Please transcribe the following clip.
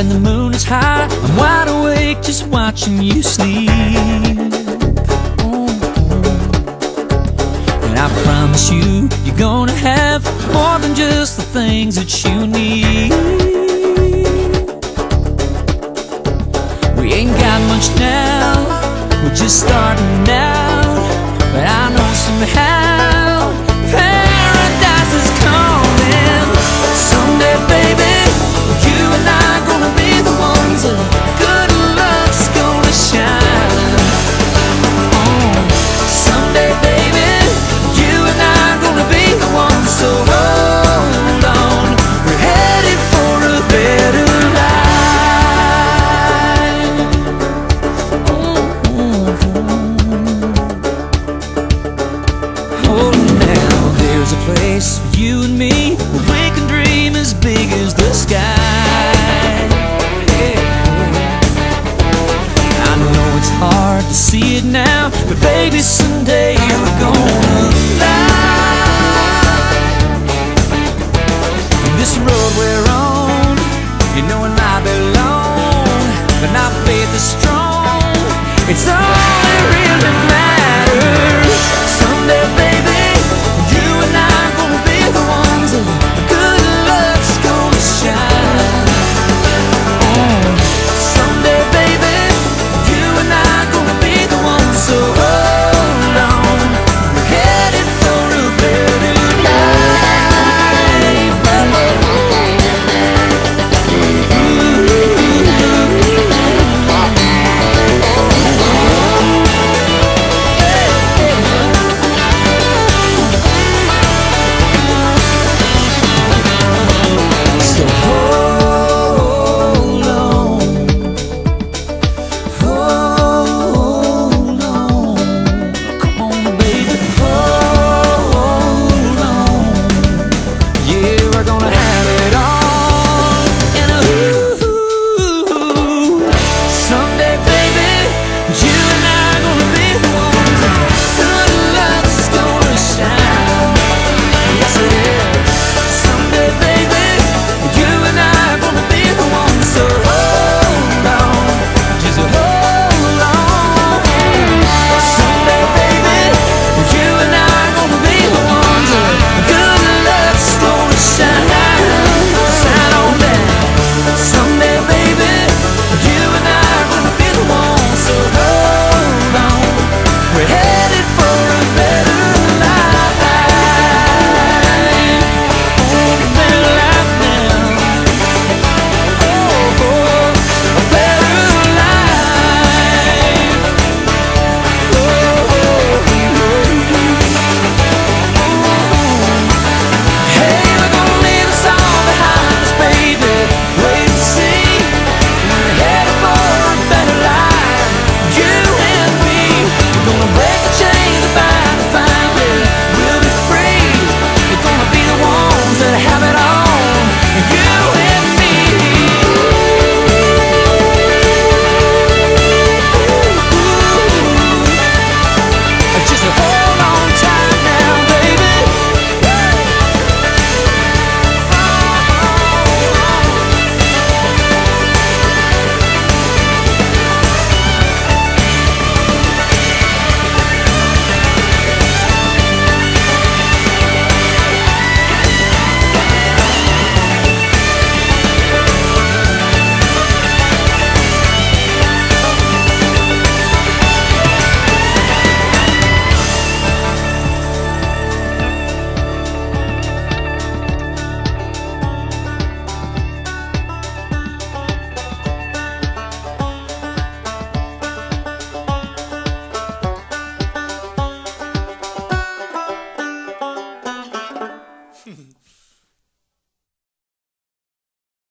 and the moon is high. I'm wide awake just watching you sleep. And I promise you, you're gonna have more than just the things that you need. We ain't got much now, we're just starting out, but I know somehow paradise is coming. Someday, baby, you and I are gonna be the ones that good luck's gonna shine. Someday, baby, you and I are gonna be the ones, so hold on, we're headed for a better life. Oh, now there's a place for you and me where we can dream as big as the sky. Yeah. I know it's hard to see it now, but baby, someday we're gonna fly. This road we're on, you know it might be long, but our faith is strong. It's all